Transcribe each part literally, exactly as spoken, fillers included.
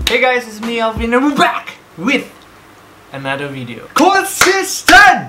Hey guys, it's me Alvin and we're back with another video. Consistent!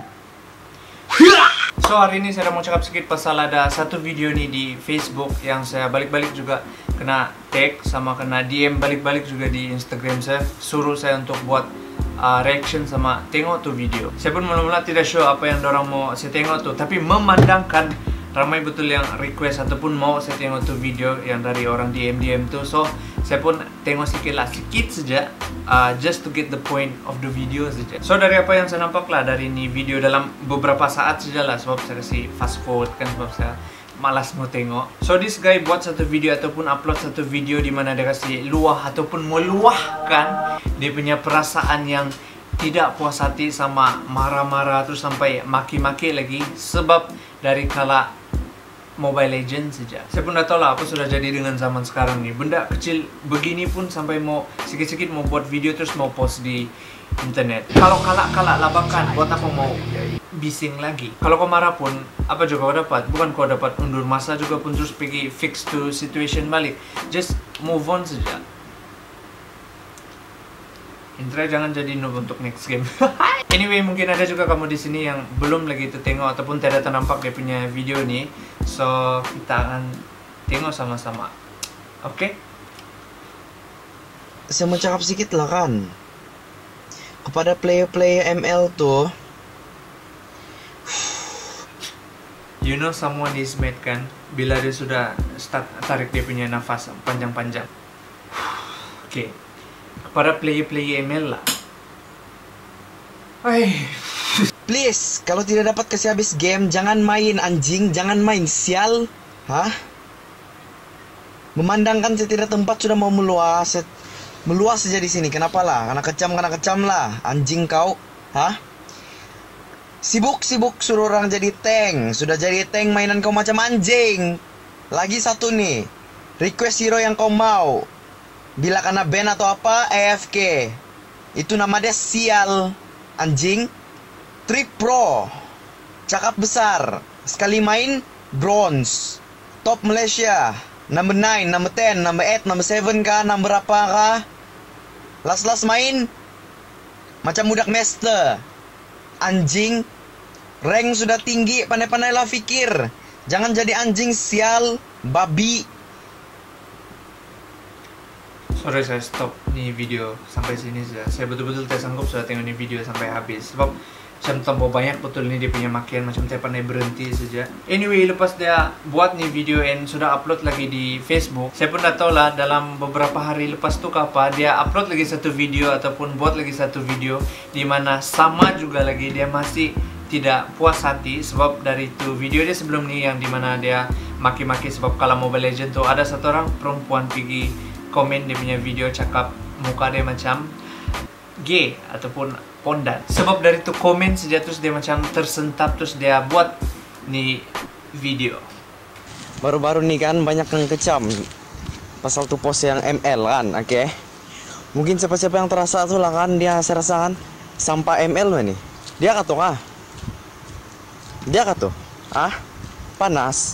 So hari ini saya mau cakap sedikit pasal ada satu video nih di Facebook yang saya balik-balik juga kena tag sama kena D M balik-balik juga di Instagram saya, suruh saya untuk buat uh, reaction sama tengok tuh video. Saya pun mula-mula tidak sure apa yang dorang mau saya tengok tuh, tapi memandangkan ramai betul yang request ataupun mau saya tengok tuh video yang dari orang D M D M tuh, so saya pun tengok sedikit lah, sedikit saja, uh, just to get the point of the video saja. So dari apa yang saya nampak lah dari ini video dalam beberapa saat saja lah, sebab saya kasih fast forward kan, sebab saya malas mau tengok. So this guy buat satu video ataupun upload satu video di mana dia kasih luah ataupun meluahkan dia punya perasaan yang tidak puas hati sama marah-marah terus sampai maki-maki lagi sebab dari kala Mobile Legends saja. Saya pun dah tahu lah apa sudah jadi dengan zaman sekarang nih. Benda kecil begini pun sampai mau sikit-sikit mau buat video terus mau post di internet. Kalau kalak-kalak labakan, buat apa mau bising lagi? Kalau kau marah pun, apa juga kau dapat? Bukan kau dapat undur masa juga pun terus pergi fix to situation balik. Just move on saja. Intra jangan jadi noob untuk next game. Anyway, mungkin ada juga kamu di sini yang belum lagi itu tengok ataupun tidak ternampak dia punya video nih. So kita akan tengok sama-sama. Oke? Okay? Saya mau cakap sedikit lah kan kepada player-player M L tuh. You know someone is mad kan bila dia sudah start tarik dia punya nafas panjang-panjang. Oke. Okay. Kepada player-player M L lah. Hai. Please, kalau tidak dapat kasih habis game, jangan main anjing, jangan main sial. Hah? Memandangkan saya tidak tempat sudah mau meluas, meluas saja di sini. Kenapa lah? Karena kecam, karena kecam lah, anjing kau. Hah? Sibuk-sibuk suruh orang jadi tank, sudah jadi tank mainan kau macam anjing. Lagi satu nih, request hero yang kau mau. Bila kena ban atau apa, A F K. Itu nama dia sial, anjing. Trip Pro, cakap besar, sekali main bronze. Top Malaysia, number nine, number ten, number eight, number seven kah, number apa kah? Last-last main macam budak master, anjing. Rank sudah tinggi, pandai-pandailah fikir. Jangan jadi anjing sial, babi. Sorry saya stop nih video sampai sini saja. Saya betul-betul tidak sanggup sudah tengok nih video sampai habis. Sebab macam tambah banyak betul nih dia punya makian, macam saya pandai berhenti saja. Anyway, lepas dia buat nih video and sudah upload lagi di Facebook, saya pun dah tahu lah dalam beberapa hari lepas tu ke apa, dia upload lagi satu video ataupun buat lagi satu video di mana sama juga lagi dia masih tidak puas hati sebab dari itu video dia sebelum ni yang di mana dia maki-maki sebab kalau Mobile Legends tu ada satu orang perempuan pergi komen dia punya video cakap muka dia macam gay ataupun pondan. Sebab dari tu komen saja terus dia macam tersentap terus dia buat ni video. Baru-baru nih kan banyak yang kecam pasal tu post yang M L kan, oke? Okay? Mungkin siapa-siapa yang terasa tuh lah kan, dia saya rasa kan sampah M L nih. Dia kata tuh ah, dia kata tuh ah panas.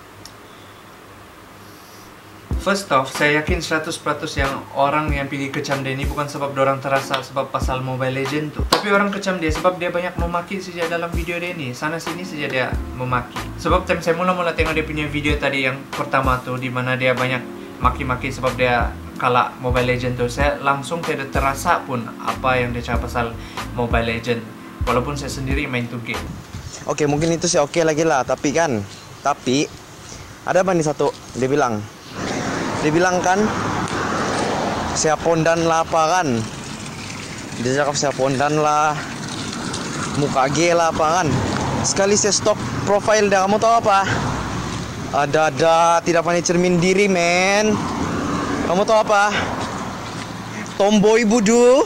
First off, saya yakin seratus peratus yang orang yang pergi kecam dia ni bukan sebab dorang terasa sebab pasal Mobile Legends tu. Tapi orang kecam dia sebab dia banyak memaki saja dalam video dia ni. Sana sini saja dia memaki. Sebab time saya mula-mula tengok dia punya video tadi yang pertama tu, di mana dia banyak maki-maki sebab dia kalah Mobile Legends tu, saya langsung tidak terasa pun apa yang dia cakap pasal Mobile Legends. Walaupun saya sendiri main tu game. Oke, mungkin itu sih oke lagi lah. Tapi kan, tapi ada apa nih satu, dia bilang Dia bilang kan saya pondan lah apa kan. Dia cakap saya pondan lah, muka G lah apa kan. Sekali saya stop profile dia, kamu tahu apa? Ada-ada tidak pandai cermin diri men. Kamu tahu apa? Tomboy budu.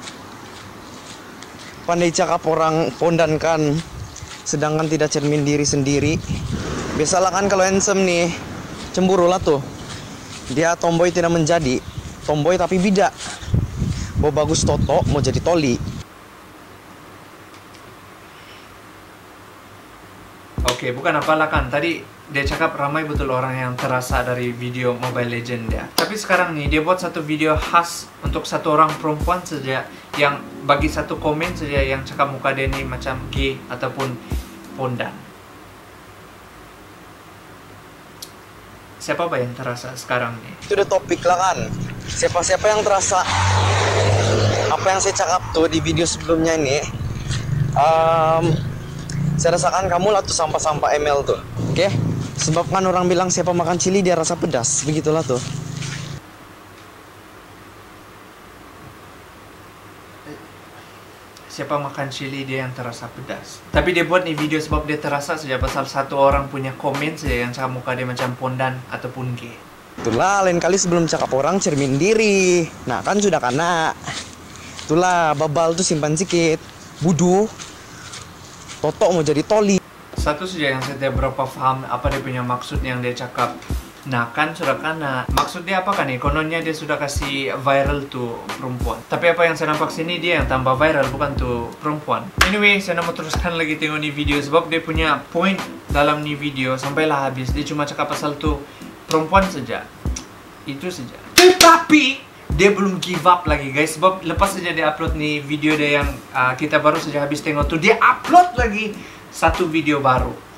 Pandai cakap orang pondan kan, sedangkan tidak cermin diri sendiri. Biasalah kan kalau handsome nih, cemburu lah tuh. Dia tomboy tidak menjadi tomboy tapi bidak. Mau bagus toto, mau jadi toli. Oke, Oke, bukan apalah kan. Tadi dia cakap ramai betul orang yang terasa dari video Mobile Legends dia. Tapi sekarang nih, dia buat satu video khas untuk satu orang perempuan saja, yang bagi satu komen saja yang cakap muka dia ni macam gay ataupun pondan. Siapa apa yang terasa sekarang nih? Itu udah topik lah kan. Siapa-siapa yang terasa apa yang saya cakap tuh di video sebelumnya ini, um, saya rasakan kamu lah tuh sampah-sampah M L tuh. Oke? Okay? Sebab kan orang bilang siapa makan cili dia rasa pedas. Begitulah tuh. Siapa makan chili dia yang terasa pedas. Tapi dia buat nih video sebab dia terasa saja pasal satu orang punya komen saja yang cakap muka dia macam pondan ataupun gay. Itulah, lain kali sebelum cakap orang cermin diri. Nah kan sudah kena. Itulah, babal tuh simpan sikit. Budu Totok mau jadi toli. Satu saja yang saya tidak berapa paham apa dia punya maksud yang dia cakap. Nah kan sudah kena. Maksud dia apa kan nih? Kononnya dia sudah kasih viral tuh perempuan. Tapi apa yang saya nampak sini dia yang tambah viral, bukan tuh perempuan. Anyway, saya mau teruskan lagi tengok nih video sebab dia punya point dalam nih video sampailah habis. Dia cuma cakap pasal tuh perempuan saja. Itu saja. Tetapi dia belum give up lagi guys, sebab lepas saja dia upload nih video dia yang uh, kita baru saja habis tengok tuh, dia upload lagi satu video baru.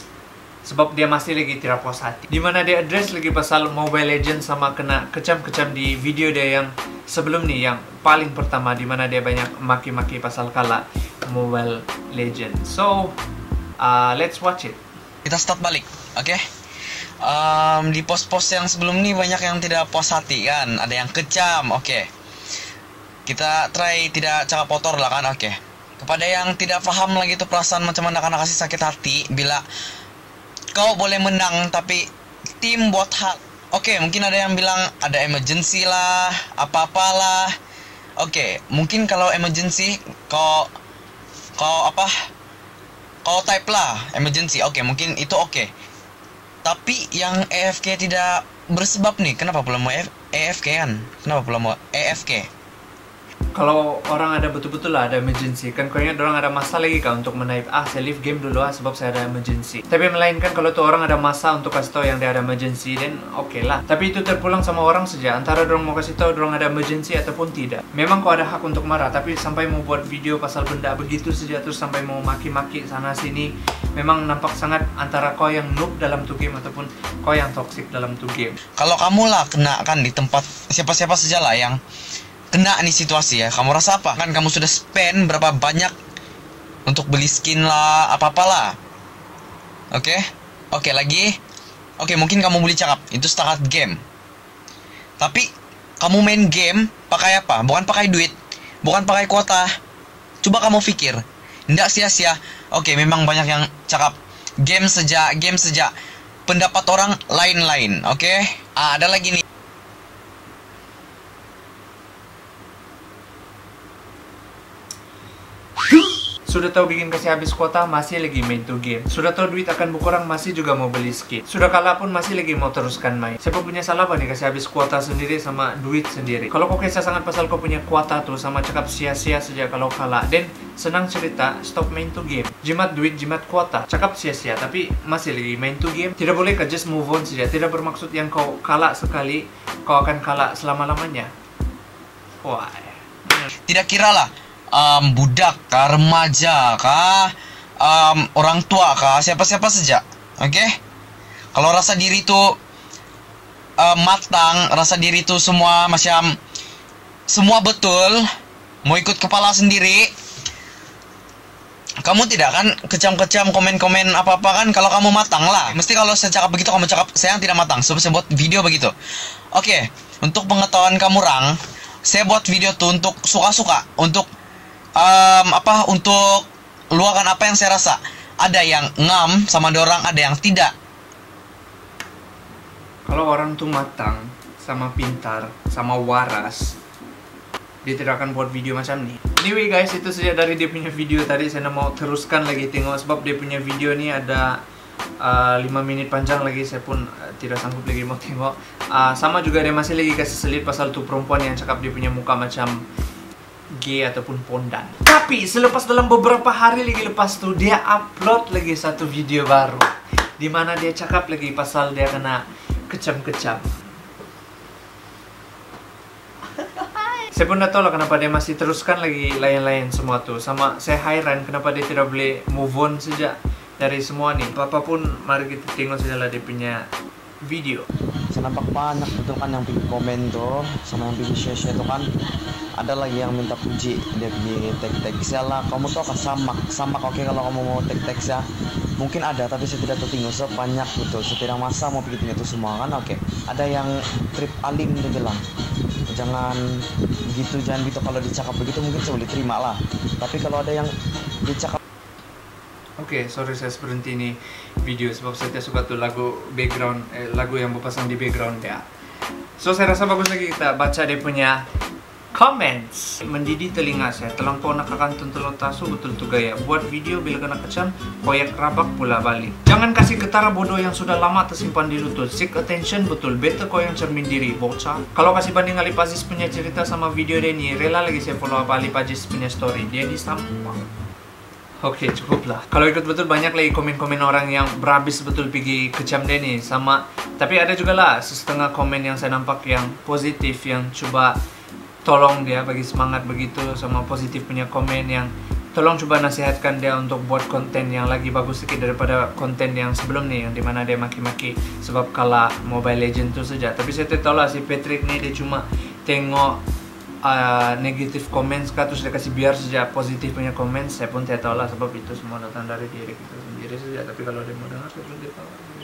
Sebab dia masih lagi tidak puas hati. Dimana dia address lagi pasal Mobile Legends sama kena kecam-kecam di video dia yang sebelum nih, yang paling pertama, dimana dia banyak maki-maki pasal kalah Mobile Legends. So, uh, let's watch it. Kita start balik, oke? Okay? Um, di post-post yang sebelum ini banyak yang tidak puas hati kan, ada yang kecam, oke? Okay. Kita try tidak cakap kotor lah kan, oke? Okay. Kepada yang tidak paham lagi tuh perasaan macam mana akan kasih sakit hati bila kau boleh menang tapi tim buat hal. Oke, okay, mungkin ada yang bilang ada emergency lah, apa-apalah. Oke, okay, mungkin kalau emergency kau kau apa? Kau type lah emergency. Oke, okay, mungkin itu oke. Okay. Tapi yang A F K tidak bersebab nih. Kenapa pula mau A F K kan? Kenapa pula mau A F K? Kalau orang ada betul-betul lah ada emergency, kan kau ingat orang ada masa lagi kan untuk menaip, ah saya leave game dulu ah sebab saya ada emergency. Tapi melainkan kalau tuh orang ada masa untuk kasih tahu yang dia ada emergency, dan oke okay lah. Tapi itu terpulang sama orang saja, antara orang mau kasih tahu orang ada emergency ataupun tidak. Memang kau ada hak untuk marah, tapi sampai mau buat video pasal benda begitu saja terus sampai mau maki-maki sana sini, memang nampak sangat antara kau yang noob dalam tuh game ataupun kau yang toxic dalam tuh game. Kalau kamu lah kena kan di tempat siapa-siapa saja lah yang kena nih situasi ya, kamu rasa apa? Kan kamu sudah spend berapa banyak untuk beli skin lah, apa-apalah. Oke? Okay? Oke, okay, lagi. Oke, okay, mungkin kamu boleh cakap, itu start game. Tapi, kamu main game, pakai apa? Bukan pakai duit, bukan pakai kuota. Coba kamu pikir, tidak sia-sia. Oke, okay, memang banyak yang cakap, game saja, game saja. Pendapat orang lain-lain, oke? Okay? Ah, ada lagi nih. Sudah tahu bikin kasih habis kuota, masih lagi main tuh game. Sudah tahu duit akan berkurang, masih juga mau beli skin. Sudah kalah pun masih lagi mau teruskan main. Siapa punya salah apa nih kasih habis kuota sendiri sama duit sendiri? Kalau kau kisah sangat pasal kau punya kuota tuh sama cakap sia-sia saja kalau kalah, dan senang cerita stop main tuh game. Jimat duit, jimat kuota, cakap sia-sia tapi masih lagi main tuh game. Tidak boleh kah just move on saja? Tidak bermaksud yang kau kalah sekali kau akan kalah selama-lamanya. Wah. Tidak kira lah Um, budak kah, remaja kah, um, orang tua kah, siapa-siapa saja, oke? Okay? Kalau rasa diri tuh uh, matang, rasa diri tuh semua macam semua betul, mau ikut kepala sendiri, kamu tidak kan kecam-kecam komen-komen apa-apa kan? Kalau kamu matang lah, mesti kalau saya cakap begitu kamu cakap saya yang tidak matang, sebab saya buat video begitu. Oke, okay. Untuk pengetahuan kamu orang, saya buat video tuh untuk suka-suka, untuk Um, apa untuk luahkan apa yang saya rasa. Ada yang ngam sama dorang, ada yang tidak. Kalau orang tuh matang, sama pintar, sama waras, dia tidak akan buat video macam ini. Anyway guys, itu saja dari dia punya video tadi. Saya mau teruskan lagi tengok sebab dia punya video ini ada uh, lima menit panjang lagi. Saya pun uh, tidak sanggup lagi mau tengok. uh, Sama juga dia masih lagi kasih selit pasal tuh perempuan yang cakap dia punya muka macam gay ataupun pondan. Tapi selepas dalam beberapa hari lagi lepas tu, dia upload lagi satu video baru di mana dia cakap lagi pasal dia kena kecam-kecam. Saya pun tak tahu lah kenapa dia masih teruskan lagi lain-lain semua tu. Sama saya hairan kenapa dia tidak boleh move on saja dari semua ni. Apapun, mari kita tengok saja lah dia punya video. Saya nampak banyak betul kan yang pergi komen tuh, sama yang pergi share-share tuh kan. Ada lagi yang minta puji, dia pergi tag-tag saya lah. Kamu tau kan samak, samak oke okay, kalau kamu mau tag-tag saya. Mungkin ada, tapi saya tidak tahu tinggal sebanyak betul. Saya tidak masa mau pergi tinggal itu semua kan, oke okay. Ada yang trip alim dia bilang, jangan begitu, jangan gitu. Kalau dicakap begitu mungkin saya boleh terima lah. Tapi kalau ada yang dicakap, Oke, okay, sorry saya berhenti nih video sebab saya tidak suka tuh lagu background, eh, lagu yang berpasang di background ya. So saya rasa bagus lagi kita baca dia punya comments. Mendidih telinga saya, telang kau nak kantun telur tasu betul tuh gaya. Buat video bila kena kecam, koyak rabak pula balik. Jangan kasih ketara bodoh yang sudah lama tersimpan di lutut. Seek attention betul, better kau yang cermin diri, bocah. Kalau kasih banding Alip Aziz punya cerita sama video dia ni, rela lagi saya follow apa Alip Aziz punya story. Dia disampang. Oke, okay, cukup lah. Kalau ikut betul banyak lagi komen-komen orang yang berhabis betul pergi kecam dia ni sama. Tapi ada juga lah setengah komen yang saya nampak yang positif, yang coba tolong dia bagi semangat begitu, sama positif punya komen yang tolong coba nasihatkan dia untuk buat konten yang lagi bagus sedikit daripada konten yang sebelum ni, yang dimana dia maki-maki sebab kalah Mobile Legends tu saja. Tapi saya tahu lah si Patrick ni dia cuma tengok Uh, negatif comments kah, terus dia kasih biar saja positif punya komen. Saya pun tidak tahu lah sebab itu semua datang dari diri kita sendiri saja. Tapi kalau dia mau dengar, saya pun tidak tahu.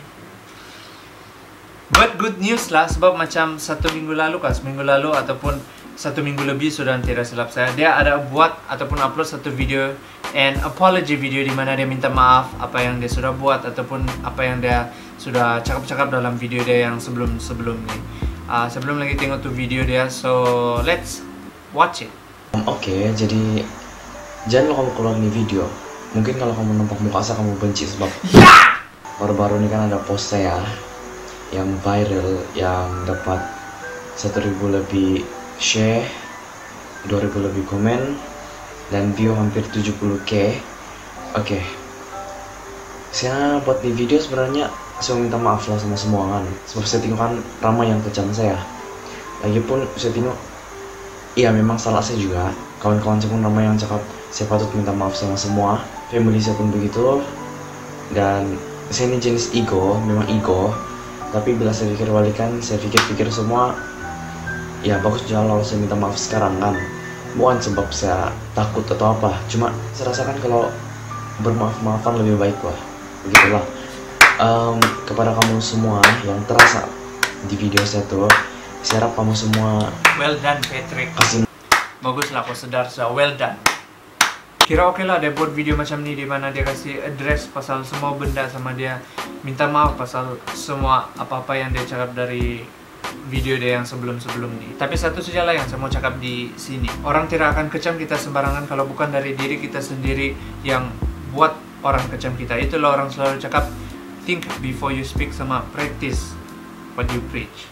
But good news lah, sebab macam satu minggu lalu kah, seminggu lalu ataupun satu minggu lebih sudah tidak silap saya, dia ada buat ataupun upload satu video and apology video di mana dia minta maaf apa yang dia sudah buat ataupun apa yang dia sudah cakap-cakap dalam video dia yang sebelum-sebelum ni. Uh, sebelum lagi tengok tu video dia, so let's watch it. Oke, okay, jadi jangan lo kamu keluar nih video. Mungkin kalau kamu nampak muka saya kamu benci sebab baru-baru ini kan ada post saya yang viral yang dapat satu ribu lebih share, dua ribu lebih komen, dan view hampir tujuh puluh ribu. Oke, okay. Saya buat di video sebenarnya saya minta maaf lah sama semua kan, sebab saya tengok kan ramai yang kecam saya. Lagipun saya tengok, iya memang salah saya juga. Kawan-kawan saya pun ramai yang cakap saya patut minta maaf sama semua. Family saya pun begitu. Dan saya ini jenis ego, memang ego. Tapi bila saya pikir balikan, saya pikir-pikir semua, ya bagus jalan kalau saya minta maaf sekarang kan. Bukan sebab saya takut atau apa, cuma saya rasakan kalau bermaaf-maafan lebih baik lah. Begitulah. Um, kepada kamu semua yang terasa di video saya tuh, saya harap kamu semua well done Patrick. Kasih. Bagus lah kau sedar, so well done. Kira oke okay lah dia buat video macam ni di mana dia kasih address pasal semua benda sama dia minta maaf pasal semua apa-apa yang dia cakap dari video dia yang sebelum-sebelum ni. Tapi satu saja lah yang saya mau cakap di sini. Orang tidak akan kecam kita sembarangan kalau bukan dari diri kita sendiri yang buat orang kecam kita. Itulah orang selalu cakap, think before you speak sama practice what you preach.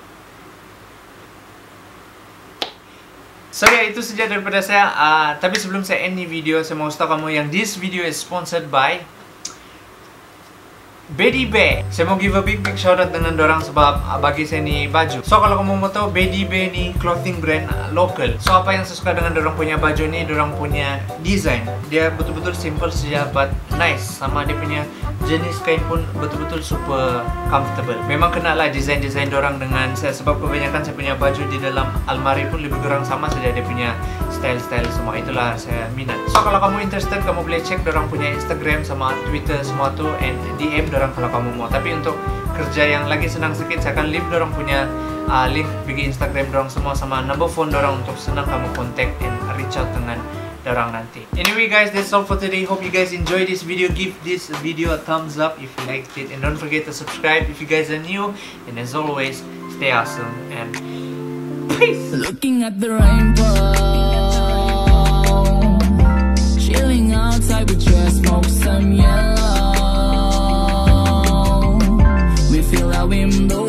So ya, itu saja daripada saya. Uh, tapi sebelum saya end ni video, saya mau tahu kamu yang this video is sponsored by Bedi Bear. Saya mau give a big big shout out dengan dorang sebab uh, bagi saya ni baju. So kalau kamu mau tahu, Bedi Bear ni clothing brand uh, local. So apa yang saya suka dengan dorang punya baju ni, dorang punya design, dia betul-betul simple saja but nice. Sama dia punya jenis kain pun betul-betul super comfortable. Memang kenal lah desain-desain dorang dengan saya sebab kebanyakan saya punya baju di dalam almari pun lebih kurang sama saja dia punya style-style semua. Itulah saya minat. So kalau kamu interested, kamu boleh cek dorang punya Instagram sama Twitter semua tu and D M dorang kalau kamu mau. Tapi untuk kerja yang lagi senang sedikit, saya akan leave dorang punya uh, link bagi Instagram dorang semua sama number phone dorang untuk senang kamu contact and reach out dengan dorang nanti. Anyway guys, that's all for today. Hope you guys enjoyed this video. Give this video a thumbs up if you liked it, and don't forget to subscribe if you guys are new. And as always, stay awesome and peace. Looking at the rainbow, chilling outside with just smoke some yellow. We feel our window.